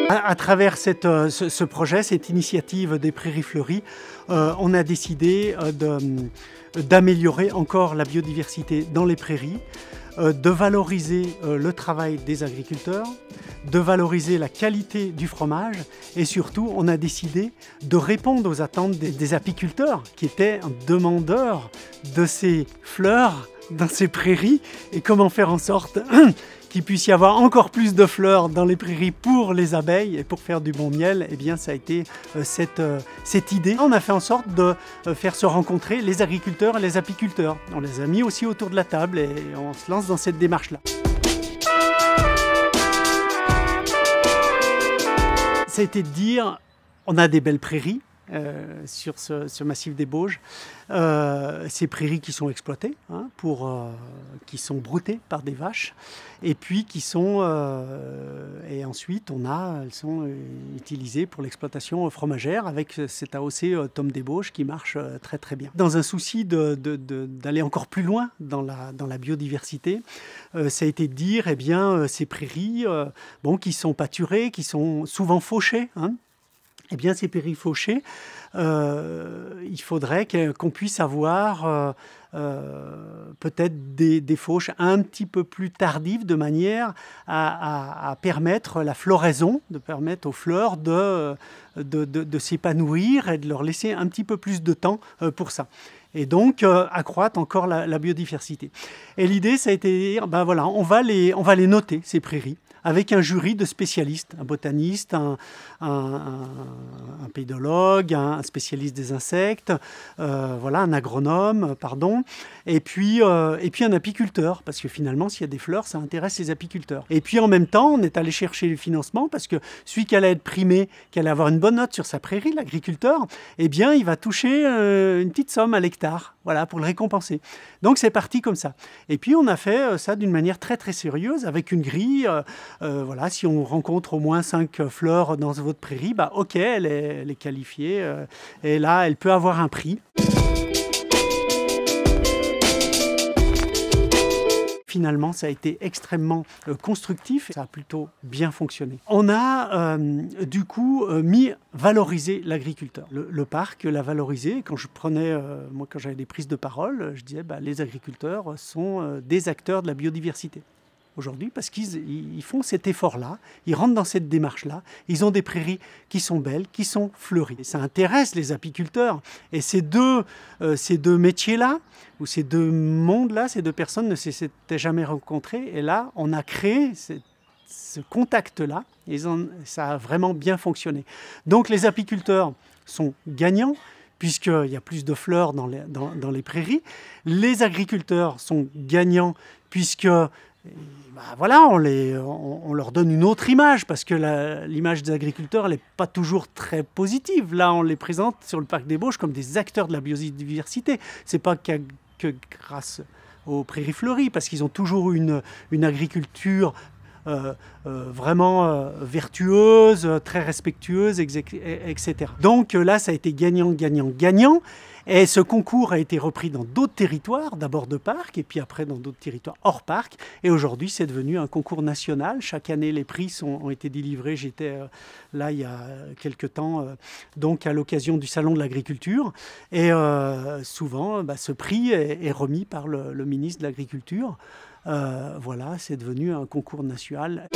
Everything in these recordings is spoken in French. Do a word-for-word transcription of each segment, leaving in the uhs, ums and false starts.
À, à travers cette, euh, ce, ce projet, cette initiative des Prairies Fleuries, euh, on a décidé euh, de, d'améliorer encore la biodiversité dans les prairies, euh, de valoriser euh, le travail des agriculteurs, de valoriser la qualité du fromage et surtout, on a décidé de répondre aux attentes des, des apiculteurs qui étaient demandeurs de ces fleurs dans ces prairies et comment faire en sorte qu'il puisse y avoir encore plus de fleurs dans les prairies pour les abeilles et pour faire du bon miel. Eh bien, ça a été euh, cette, euh, cette idée. On a fait en sorte de euh, faire se rencontrer les agriculteurs et les apiculteurs. On les a mis aussi autour de la table et on se lance dans cette démarche-là. Ça a été de dire, on a des belles prairies. Euh, sur ce, ce massif des Bauges, euh, ces prairies qui sont exploitées, hein, pour, euh, qui sont broutées par des vaches, et puis qui sont, euh, et ensuite on a, elles sont utilisées pour l'exploitation fromagère avec cet A O C euh, Tom des Bauges qui marche euh, très très bien. Dans un souci de, de, de, d'aller encore plus loin dans la, dans la biodiversité, euh, ça a été de dire, eh bien, euh, ces prairies, euh, bon, qui sont pâturées, qui sont souvent fauchées, hein, eh bien, ces prairies fauchées, euh, il faudrait qu'on puisse avoir euh, euh, peut-être des, des fauches un petit peu plus tardives de manière à, à, à permettre la floraison, de permettre aux fleurs de, de, de, de s'épanouir et de leur laisser un petit peu plus de temps pour ça. Et donc euh, accroître encore la, la biodiversité. Et l'idée, ça a été de dire, ben voilà, on va les, on va les noter, ces prairies, avec un jury de spécialistes, un botaniste, un, un, un, un pédologue, un spécialiste des insectes, euh, voilà, un agronome, pardon, et puis, euh, et puis un apiculteur, parce que finalement, s'il y a des fleurs, ça intéresse les apiculteurs. Et puis en même temps, on est allé chercher le financement, parce que celui qui allait être primé, qui allait avoir une bonne note sur sa prairie, l'agriculteur, eh bien, il va toucher euh, une petite somme à l'hectare, voilà, pour le récompenser. Donc c'est parti comme ça. Et puis on a fait ça d'une manière très très sérieuse, avec une grille. Euh, Euh, voilà, si on rencontre au moins cinq fleurs dans votre prairie, bah ok, elle est, elle est qualifiée euh, et là, elle peut avoir un prix. Finalement, ça a été extrêmement euh, constructif, ça a plutôt bien fonctionné. On a euh, du coup euh, mis valoriser l'agriculteur. Le, le parc l'a valorisé. Quand je prenais, euh, moi quand j'avais des prises de parole, je disais bah, les agriculteurs sont euh, des acteurs de la biodiversité. Aujourd'hui, parce qu'ils ils font cet effort-là, ils rentrent dans cette démarche-là, ils ont des prairies qui sont belles, qui sont fleuries. Et ça intéresse les apiculteurs. Et ces deux, euh, ces deux métiers-là, ou ces deux mondes-là, ces deux personnes ne s'étaient jamais rencontrées. Et là, on a créé cette, ce contact-là, et ont, ça a vraiment bien fonctionné. Donc les apiculteurs sont gagnants, puisqu'il y a plus de fleurs dans les, dans, dans les prairies. Les agriculteurs sont gagnants, puisque bah voilà, on, les, on, on leur donne une autre image, parce que l'image des agriculteurs, elle n'est pas toujours très positive. Là, on les présente sur le parc des Bauges comme des acteurs de la biodiversité. Ce n'est pas que, que grâce aux prairies fleuries, parce qu'ils ont toujours une, une agriculture euh, euh, vraiment euh, vertueuse, très respectueuse, et cetera. Donc là, ça a été gagnant, gagnant, gagnant. Et ce concours a été repris dans d'autres territoires, d'abord de parc, et puis après dans d'autres territoires hors parc. Et aujourd'hui, c'est devenu un concours national. Chaque année, les prix sont, ont été délivrés. J'étais euh, là il y a quelques temps, euh, donc à l'occasion du Salon de l'Agriculture. Et euh, souvent, bah, ce prix est, est remis par le, le ministre de l'Agriculture. Euh, voilà, c'est devenu un concours national.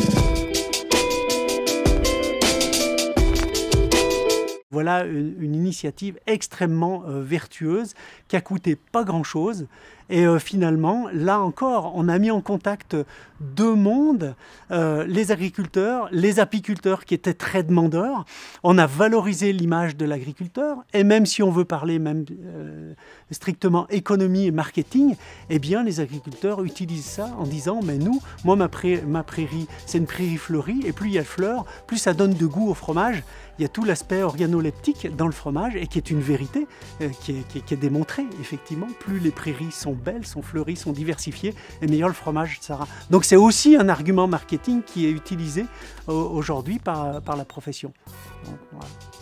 Voilà une, une initiative extrêmement euh, vertueuse qui a coûté pas grand-chose. Et euh, finalement, là encore, on a mis en contact deux mondes, euh, les agriculteurs, les apiculteurs qui étaient très demandeurs. On a valorisé l'image de l'agriculteur. Et même si on veut parler même euh, strictement économie et marketing, eh bien les agriculteurs utilisent ça en disant, mais nous, moi ma, prairie, ma prairie, c'est une prairie fleurie, et plus il y a de fleurs, plus ça donne de goût au fromage. Il y a tout l'aspect organoleptique dans le fromage, et qui est une vérité, euh, qui, est, qui, est, qui est démontrée, effectivement. Plus les prairies sont belles, sont fleuries, sont diversifiées, et meilleur le fromage sera. Donc c'est aussi un argument marketing qui est utilisé euh, aujourd'hui par, par la profession. Donc, voilà.